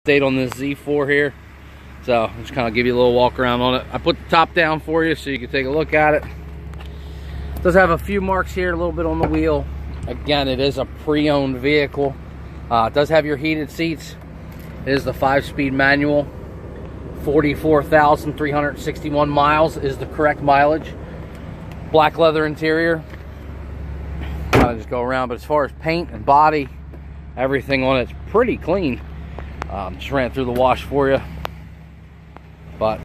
update on this Z4 here. So I'll just kind of give you a little walk around on it. I put the top down for you so you can take a look at it. It does have a few marks here, a little bit on the wheel. Again, it is a pre-owned vehicle. It does have your heated seats. It is the 5-speed manual. 44,361 miles is the correct mileage. Black leather interior. I'll just go around, but as far as paint and body, everything on it's pretty clean. Just ran through the wash for you. But